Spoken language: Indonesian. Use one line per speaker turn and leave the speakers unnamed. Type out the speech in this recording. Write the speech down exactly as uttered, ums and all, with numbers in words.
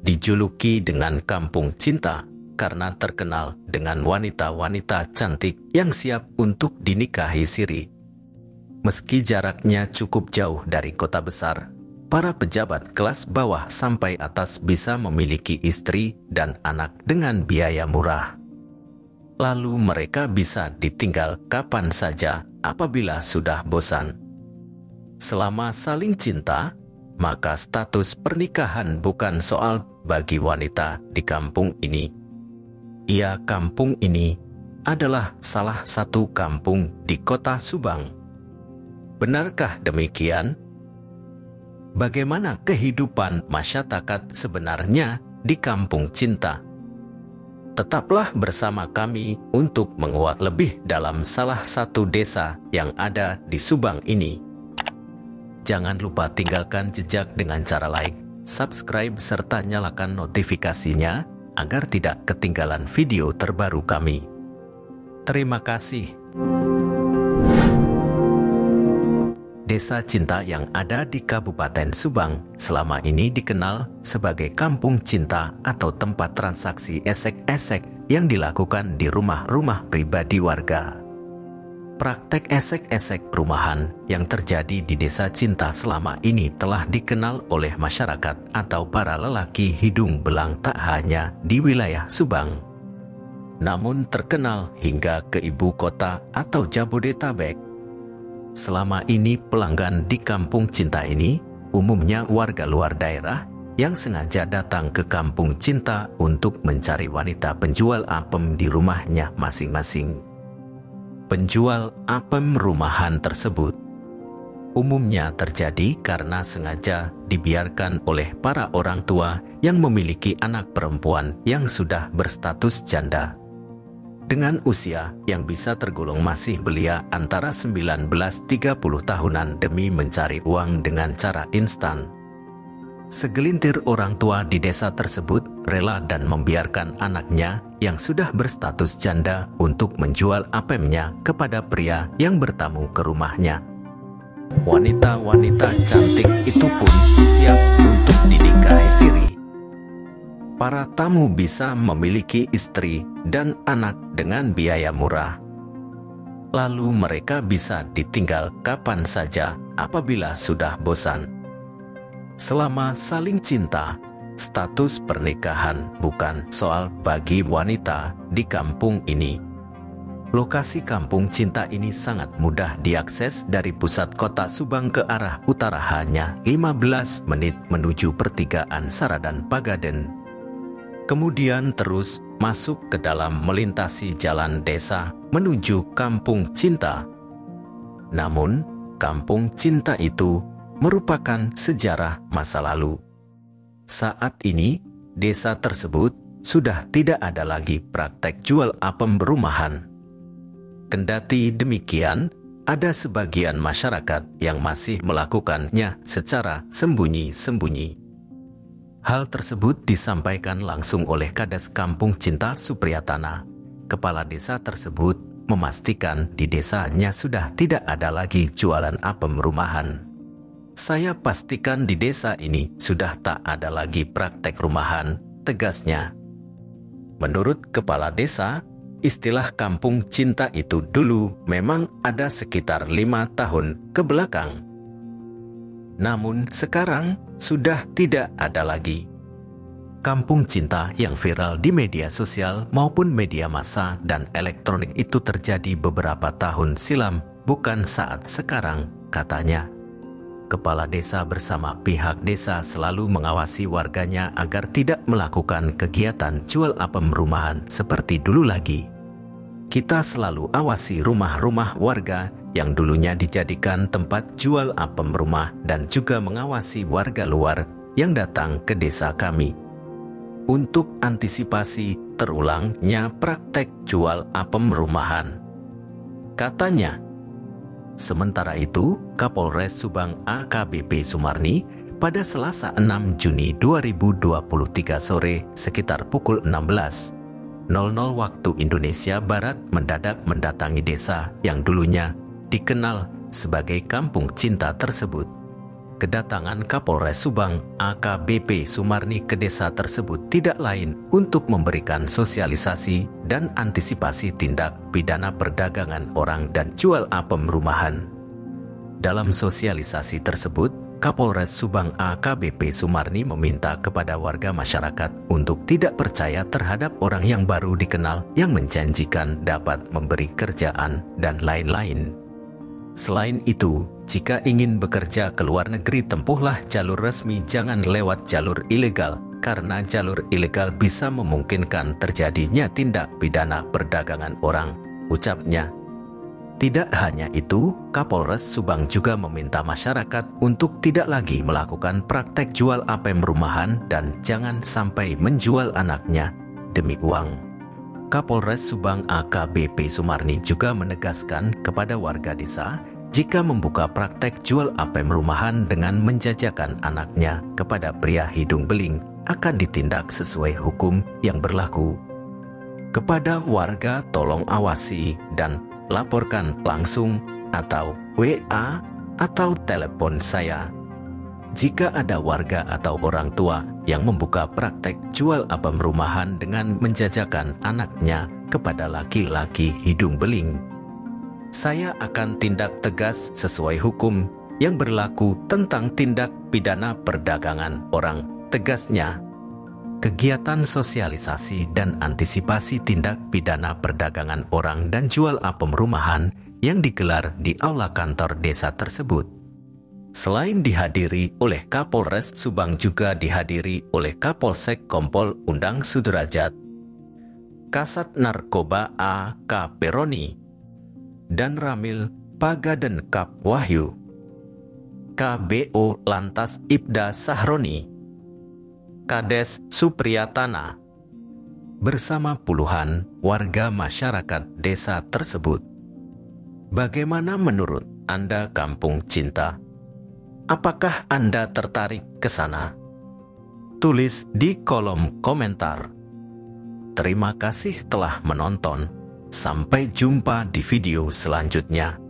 dijuluki dengan Kampung Cinta karena terkenal dengan wanita-wanita cantik yang siap untuk dinikahi siri. Meski jaraknya cukup jauh dari kota besar, para pejabat kelas bawah sampai atas bisa memiliki istri dan anak dengan biaya murah. Lalu mereka bisa ditinggal kapan saja apabila sudah bosan. Selama saling cinta, maka status pernikahan bukan soal bagi wanita di kampung ini. Ya, kampung ini adalah salah satu kampung di kota Subang. Benarkah demikian? Bagaimana kehidupan masyarakat sebenarnya di Kampung Cinta? Tetaplah bersama kami untuk menguak lebih dalam salah satu desa yang ada di Subang ini. Jangan lupa tinggalkan jejak dengan cara like, subscribe, serta nyalakan notifikasinya agar tidak ketinggalan video terbaru kami. Terima kasih. Desa Cinta yang ada di Kabupaten Subang selama ini dikenal sebagai Kampung Cinta atau tempat transaksi esek-esek yang dilakukan di rumah-rumah pribadi warga. Praktek esek-esek perumahan yang terjadi di Desa Cinta selama ini telah dikenal oleh masyarakat atau para lelaki hidung belang tak hanya di wilayah Subang, namun terkenal hingga ke ibu kota atau Jabodetabek. Selama ini pelanggan di Kampung Cinta ini umumnya warga luar daerah yang sengaja datang ke Kampung Cinta untuk mencari wanita penjual apem di rumahnya masing-masing. Penjual apem rumahan tersebut umumnya terjadi karena sengaja dibiarkan oleh para orang tua yang memiliki anak perempuan yang sudah berstatus janda, dengan usia yang bisa tergolong masih belia antara sembilan belas tiga puluh tahunan demi mencari uang dengan cara instan. Segelintir orang tua di desa tersebut rela dan membiarkan anaknya yang sudah berstatus janda untuk menjual apemnya kepada pria yang bertamu ke rumahnya. Wanita-wanita cantik itu pun siap untuk dinikahi siri. Para tamu bisa memiliki istri dan anak dengan biaya murah. Lalu mereka bisa ditinggal kapan saja apabila sudah bosan. Selama saling cinta, status pernikahan bukan soal bagi wanita di kampung ini. Lokasi Kampung Cinta ini sangat mudah diakses dari pusat kota Subang ke arah utara, hanya lima belas menit menuju pertigaan Saradan Pagaden. Kemudian terus masuk ke dalam melintasi jalan desa menuju Kampung Cinta. Namun, Kampung Cinta itu merupakan sejarah masa lalu. Saat ini, desa tersebut sudah tidak ada lagi praktek jual apem rumahan. Kendati demikian, ada sebagian masyarakat yang masih melakukannya secara sembunyi-sembunyi. Hal tersebut disampaikan langsung oleh Kades Kampung Cinta Supriyatana. Kepala desa tersebut memastikan di desanya sudah tidak ada lagi jualan apem rumahan. Saya pastikan di desa ini sudah tak ada lagi praktek rumahan, tegasnya. Menurut kepala desa, istilah Kampung Cinta itu dulu memang ada sekitar lima tahun ke belakang. Namun sekarang sudah tidak ada lagi. Kampung Cinta yang viral di media sosial maupun media massa dan elektronik itu terjadi beberapa tahun silam, bukan saat sekarang, katanya. Kepala desa bersama pihak desa selalu mengawasi warganya agar tidak melakukan kegiatan jual apem rumahan seperti dulu lagi. Kita selalu awasi rumah-rumah warga yang dulunya dijadikan tempat jual apem rumah dan juga mengawasi warga luar yang datang ke desa kami. Untuk antisipasi terulangnya praktek jual apem rumahan, katanya. Sementara itu, Kapolres Subang A K B P Sumarni pada Selasa enam Juni dua ribu dua puluh tiga sore sekitar pukul enam belas waktu Indonesia Barat mendadak mendatangi desa yang dulunya dikenal sebagai Kampung Cinta tersebut. Kedatangan Kapolres Subang A K B P Sumarni ke desa tersebut tidak lain untuk memberikan sosialisasi dan antisipasi tindak pidana perdagangan orang dan jual apem rumahan. Dalam sosialisasi tersebut, Kapolres Subang A K B P Sumarni meminta kepada warga masyarakat untuk tidak percaya terhadap orang yang baru dikenal yang menjanjikan dapat memberi kerjaan dan lain-lain. Selain itu, jika ingin bekerja ke luar negeri, tempuhlah jalur resmi, jangan lewat jalur ilegal, karena jalur ilegal bisa memungkinkan terjadinya tindak pidana perdagangan orang, ucapnya. Tidak hanya itu, Kapolres Subang juga meminta masyarakat untuk tidak lagi melakukan praktek jual apem rumahan dan jangan sampai menjual anaknya demi uang. Kapolres Subang A K B P Sumarni juga menegaskan kepada warga desa, jika membuka praktek jual apem rumahan dengan menjajakan anaknya kepada pria hidung beling, akan ditindak sesuai hukum yang berlaku. Kepada warga, tolong awasi dan laporkan langsung atau W A atau telepon saya. Jika ada warga atau orang tua yang membuka praktek jual apem rumahan dengan menjajakan anaknya kepada laki-laki hidung beling, saya akan tindak tegas sesuai hukum yang berlaku tentang tindak pidana perdagangan orang, tegasnya. Kegiatan sosialisasi dan antisipasi tindak pidana perdagangan orang dan jual apem rumahan yang digelar di aula kantor desa tersebut. Selain dihadiri oleh Kapolres Subang, juga dihadiri oleh Kapolsek Kompol Undang Sudrajat, Kasat Narkoba A K Peroni, dan Ramil Pagaden Kap Wahyu, K B O Lantas Ibda Sahroni, Kades Supriyatana, bersama puluhan warga masyarakat desa tersebut. Bagaimana menurut Anda Kampung Cinta? Apakah Anda tertarik ke sana? Tulis di kolom komentar. Terima kasih telah menonton. Sampai jumpa di video selanjutnya.